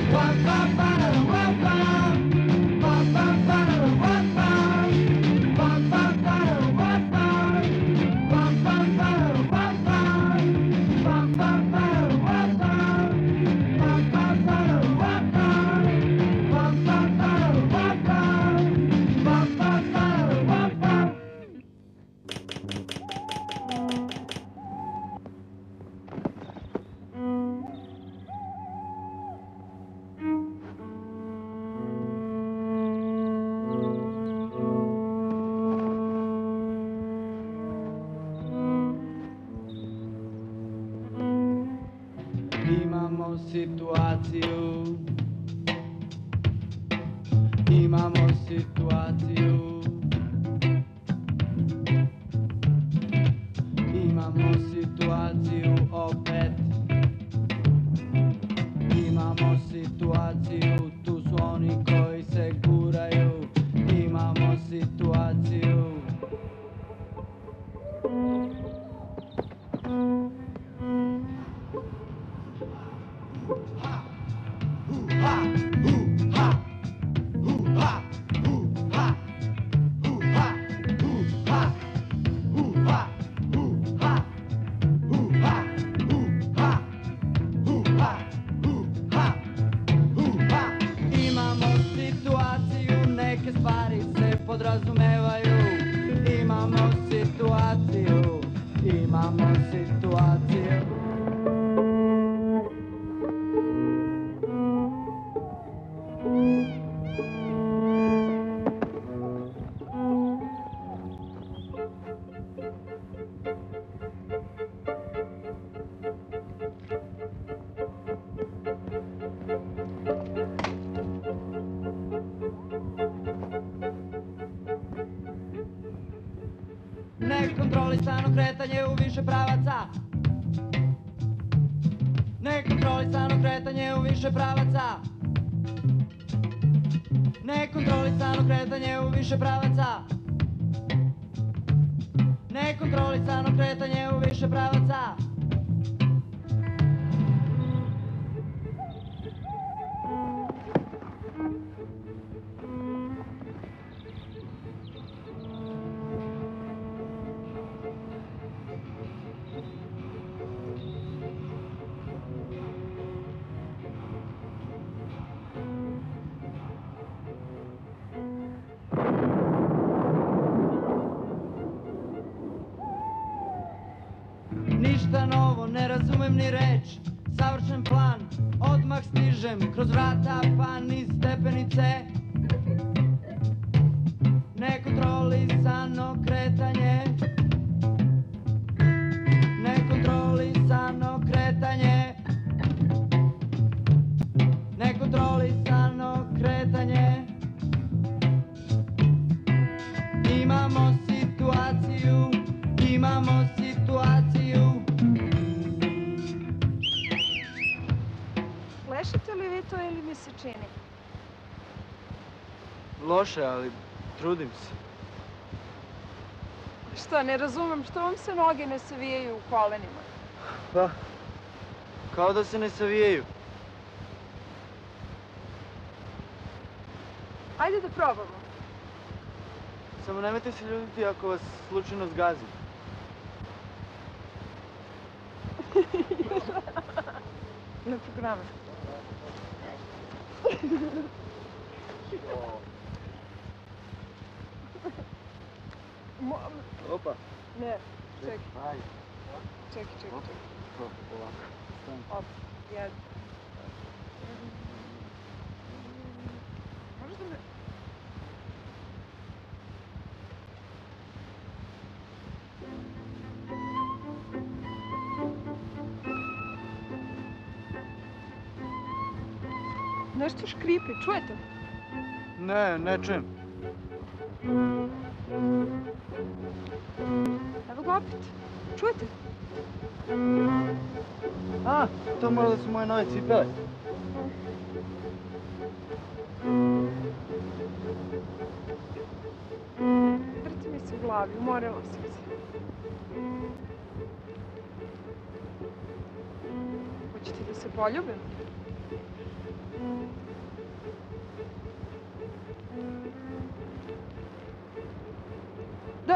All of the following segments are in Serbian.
Imamo situaciju, imamo situaciju, imamo situaciju opet, imamo situaciju, tu su oni koji se guraju, imamo situaciju. Stvari se podrazumevaju, imamo situaciju, imamo situaciju. Nekontrolisano kretanje u više pravaca. Nekontrolisano kretanje u više pravaca. Nekontrolisano kretanje u više pravaca. Nekontrolisano kretanje u više pravaca. Ništa novo, ne razumem ni reč. Savršen plan, odmah stižem kroz vrata pa niz stepenice. Nekontrolisano kretanje. Nekontrolisano kretanje. Nekontrolisano kretanje. Imamo situaciju, imamo situaciju. Plešete li vi to ili mi se čini? Loše, ali trudim se. Šta, ne razumem, što vam se noge ne savijaju u kolenima? Pa, kao da se ne savijaju. Ajde da probamo. Samo nemojte se ljutiti ako vas slučajno zgazim. Na programe. Opa. Ne, čekaj. Ajde. Čekaj. Ovako. Op, jedan. Možda me... Nešto škripi, čujete? Ne čujem. Evo ga opet, čujete? A, to mora da su moje nove cipele. Vrti mi se u glavi, umorila sam se. Hoćete da se poljubim?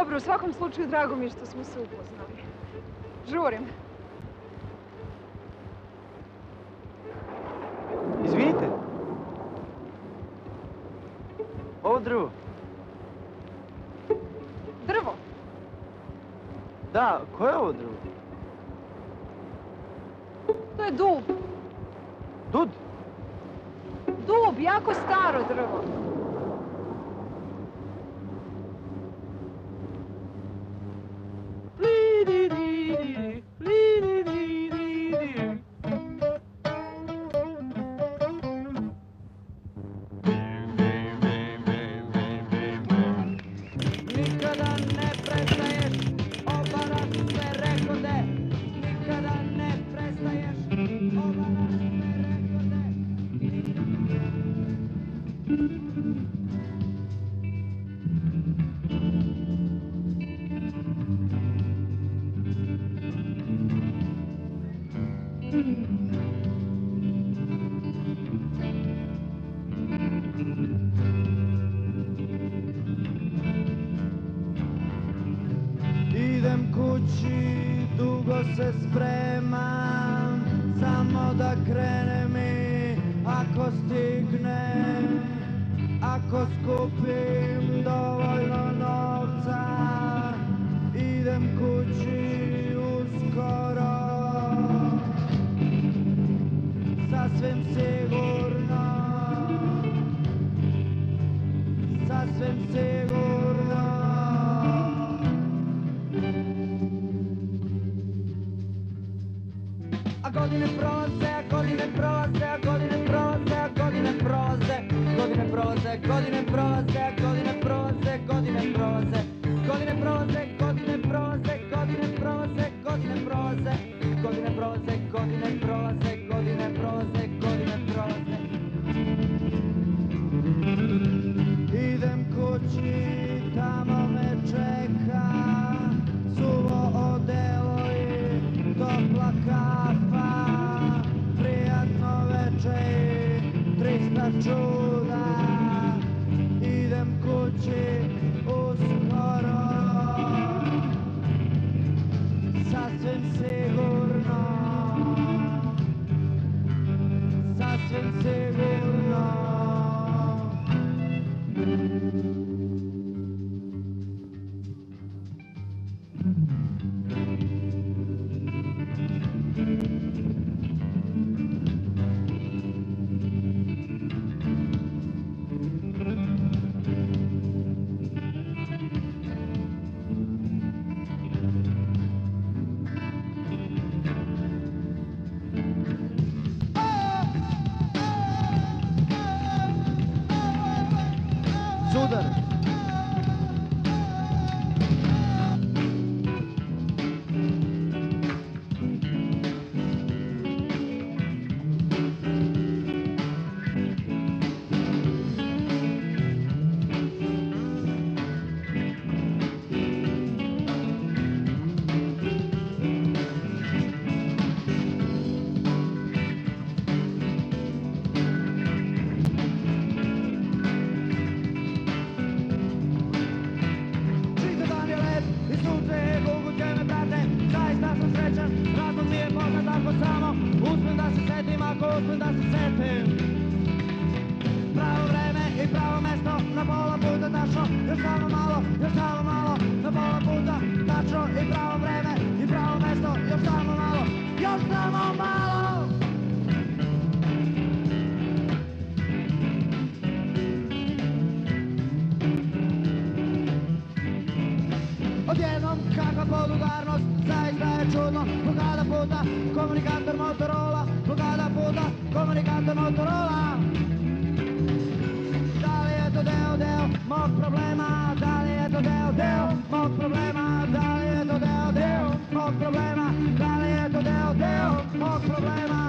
Dobro, u svakom slučaju drago mi je što smo se upoznali. Žurim. Izvinite. Ovo drvo. Drvo? Da, koje je ovo drvo? To je dub. Dud? Dub, jako staro drvo. Nikada ne prestaješ, obaraš sve rekorde. Nikada ne prestaješ, obaraš sve rekorde. Idem kući, dugo se spremam, samo da krene mi, ako stignem, ako skupim dovoljno novca. Idem kući uskoro, sasvim sigurno, sasvim sigurno. A godine prolaze, a godine prolaze, a godine prolaze, a godine prolaze, godine prolaze, godine prolaze, a godine prolaze, godine prolaze, godine prolaze, godine prolaze, godine prolaze, godine prolaze, godine prolaze, godine prolaze, godine prolaze, godine prolaze. Idem kući, tamo me čeka suvo odelo i topla kafa, prijatno večer i 300 čuda. Idem kući uskoro, sasvim sigurno, sasvim sigurno. Sudar. Razlog mi je poznat ako samo uspijem da se setim, ako uspijem da se setim. Pravo vreme i pravo mesto, na pola puta tačno, još samo malo, na pola puta tačno. I pravo vreme i pravo mesto, još samo malo, još samo malo. Odjednom kakva podudarnost, zaista je čudno. Blokada puta, komunikator Motorola, blokada puta, komunikator Motorola. Da li je to deo mog problema, da li je to deo mog problema, da li je to deo mog problema, da li je to deo mog problema.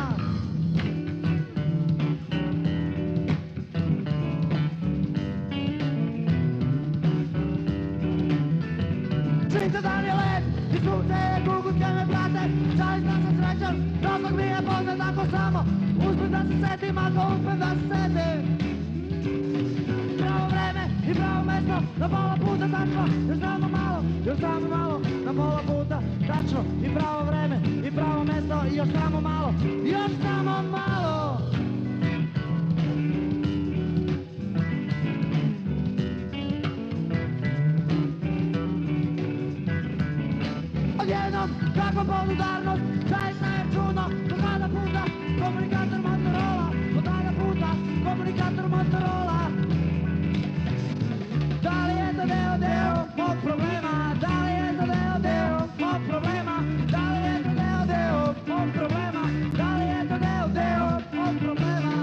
Čita dan je led i sunce je gugutke me prate, zaista sam srećan, razlog mi je poznat ako samo uspem da se setim, ako uspem da se setim. Pravo vreme i pravo mesto, na pola puta tačno, još samo malo, još samo malo, na pola puta, tačno i pravo vreme, i pravo mesto, i još samo malo, još samo malo. Odjednom, kakva podudarnost, zaista je čudno, po tada puta, komunikator Motorola, po tada puta, komunikator Motorola. Da li je to deo mog problema, da li je to deo mog problema, da li je to deo mog problema, da li je to deo mog problema.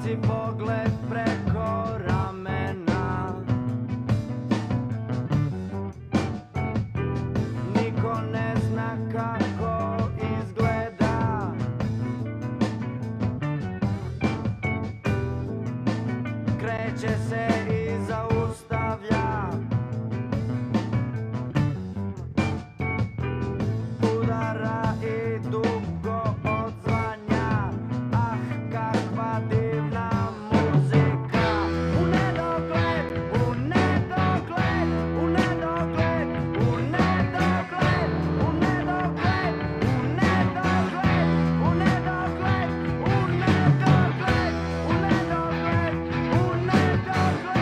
baci pogled preko ramena. Niko ne zna kako izgleda. Kreće se i zaustavlja. Udara i dugo odzvanja. Ah, kakva divna muzika. U nedogled, u nedogled, u nedogled, u nedogled, u nedogled, u nedogled, u nedogled, u nedogled, u nedogled, u nedogled.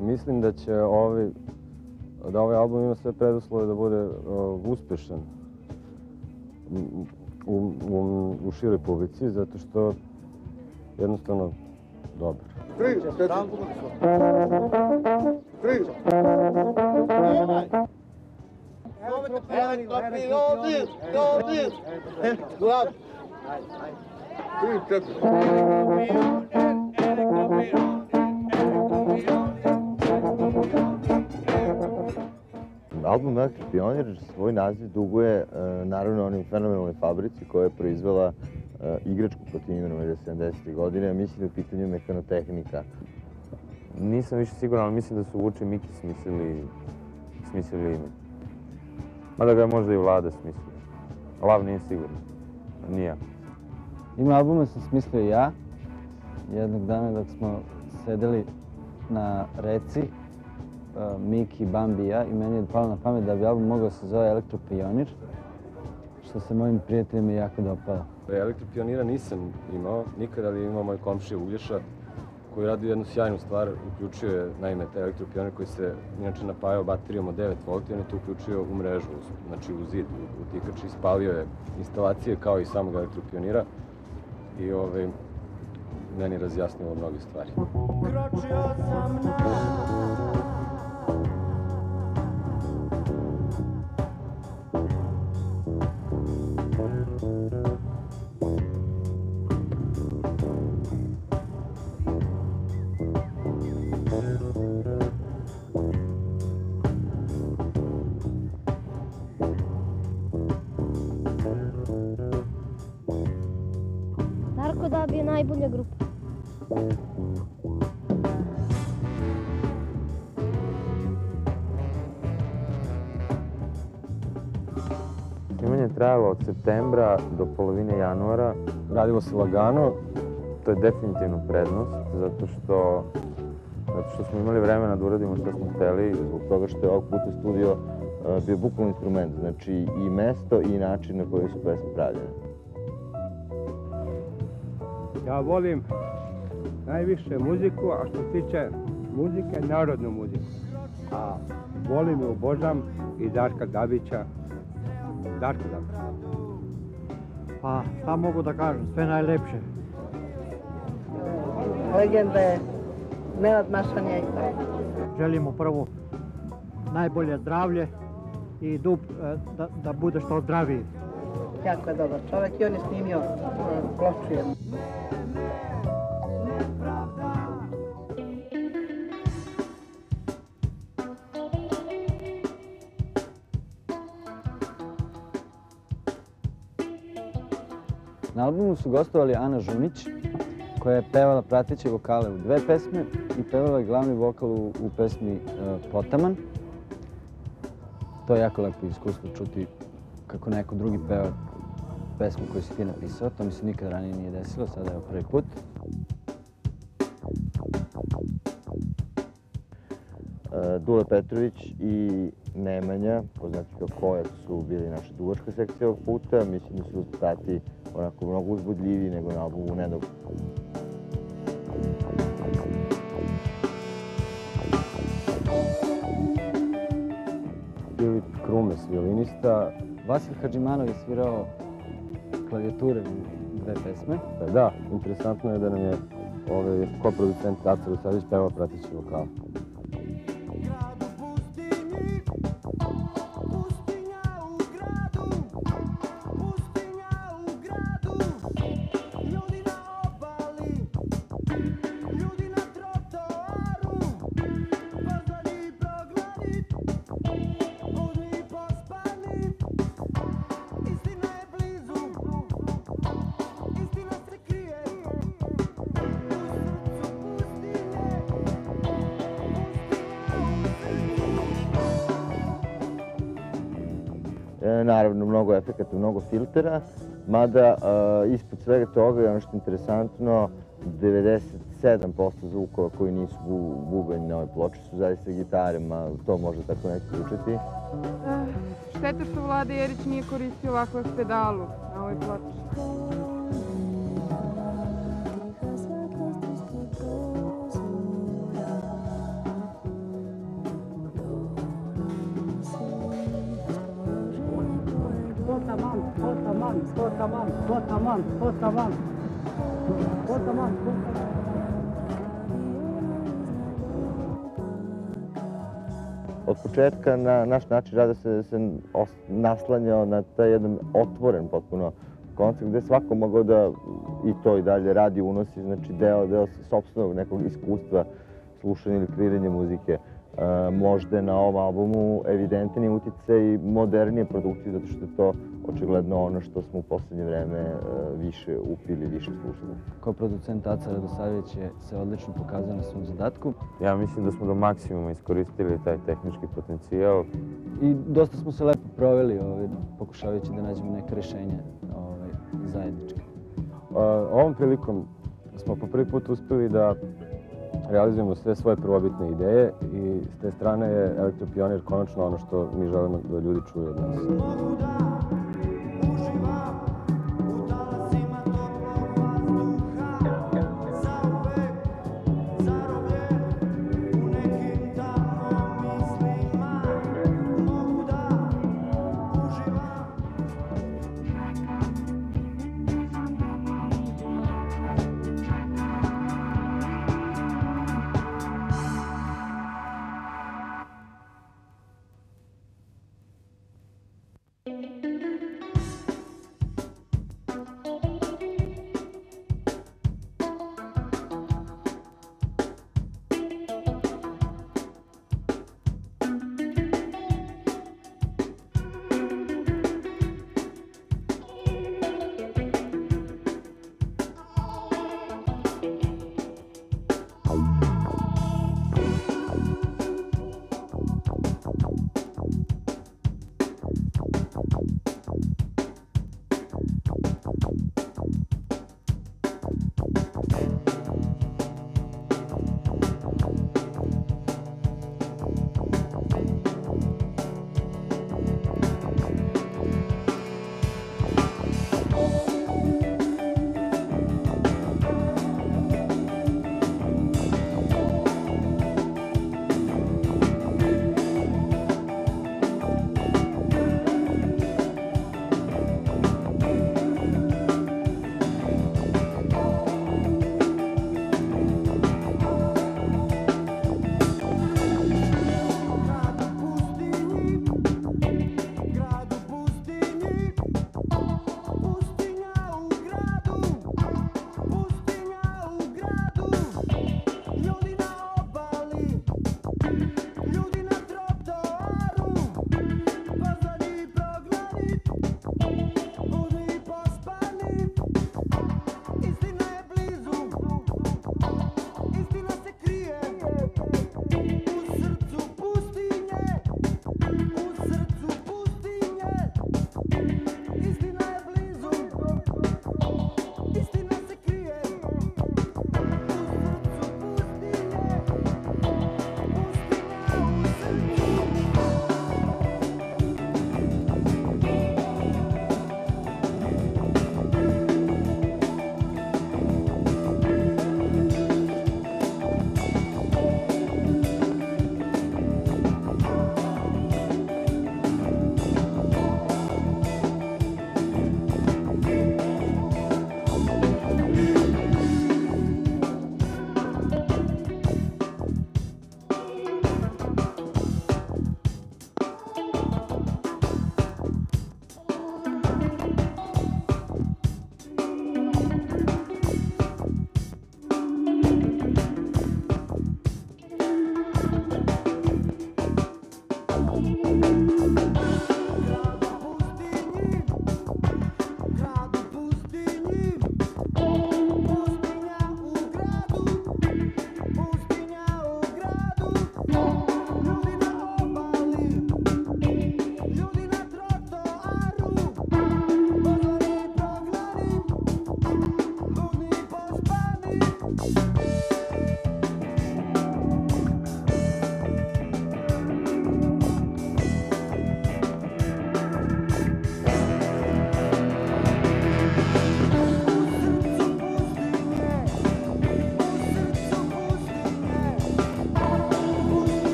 Mislim da će da ovaj album ima sve preduslove da bude uspešan u široj publici, zato što jednostavno dobar. Album Elektro Pionir svoj naziv duguje naravno onim fenomenalnoj fabrici koja je proizvela igračku pod tim imenom 70. godine, a mislim da je u pitanju mehanotehnika. Nisam više siguran, ali mislim da su Vuče i Miki smislili ime. Mada ga je možda i Vlada smislio. Lav nije sigurno. Nije ja. Ime albuma sam smislio ja. Jednog dana dok smo sedeli na reci, Miki, Bambi i ja, i meni je palo na pamet da bi album mogao se zove Elektro Pionir, što se mojim prijateljima jako dopalo. Elektro Pionira nisam imao nikad, ali imao moj komšija Uglješa, koji radi jednu sjajnu stvar. Uključio je, naime, taj Elektro Pionir koji se inače napajao baterijom od 9 V, on je to uključio u mrežu, znači u zid, u tikač, i spalio je instalacije kao i samog Elektro Pionira i meni razjasnilo mnoge stvari. Kročio sam na Darko Dab je najbolja grupa. Snimanje je trajalo od septembra do polovine januara. Radilo se lagano. To je definitivno prednost, zato što smo imali vremena da uradimo što smo hteli. Zbog toga što je ovog puta studio bio bukvalno instrument, znači i mesto i način na koji su pesme pravljene. Ja volim najviše muziku, a što se tiče muzike, narodnu muziku. A volim i obožavam i Darka Dabića. Darko Dabić. Pa, šta mogu da kažem, sve najlepše. Legenda je Nenad Mašanja i tako. Želimo prvo najbolje zdravlje i Dub da bude što zdraviji. Jako je dobar čovjek i on je snimio ploču jednu. Na albumu su gostovali Ana Žunić, koja je pevala prateće vokale u 2 pesme i pevala je glavni vokal u pesmi Potaman. To je jako lepo iskustvo čuti kako neko drugi peva pesmu koju si ti napisao. To mi se nikad ranije nije desilo, sada je prvi put. Dule Petrović i Nemanja, poznati kao Kojak, su bili naša duvačka sekcija ovog puta. Mislim da su rezultati onako mnogo uzbudljiviji nego na albumu Nedog. Filip Krumes, violinista. Vasil Hadžimanović je svirao klavijature u 2 pesme. Da, interesantno je da nam je koproducent Aca Rusadić pevao prateći vokal. Naravno, mnogo efekata, mnogo filtera, mada ispod svega toga je ono što je interesantno, 97% zvukova koji nisu bubanj na ovoj ploči su zaista gitare, to može tako neki zvučati. Šteta što Vlada Jerić nije koristio ovakvu pedalu na ovoj ploči. Od početka naš način rada se naslanjao na taj jedan otvoren potpuno koncept gde svako mogao da i to i dalje radi, unosi znači deo sopstvenog nekog iskustva slušanja ili kreiranja muzike. Možda je na ovom albumu evidentni uticaj modernije produkcije, zato što je to očigledno ono što smo u poslednje vreme više upili, više slušali. Kao producent Aca Radosavljević je se odlično pokazao na svom zadatku. Ja mislim da smo do maksimuma iskoristili taj tehnički potencijal. I dosta smo se lepo proveli pokušavajući da nađemo neke rešenja zajedničke. Ovom prilikom smo po prvi put uspeli da realizujemo sve svoje prvobitne ideje i s te strane je Elektropionir konačno ono što mi želimo da ljudi čuju od nas.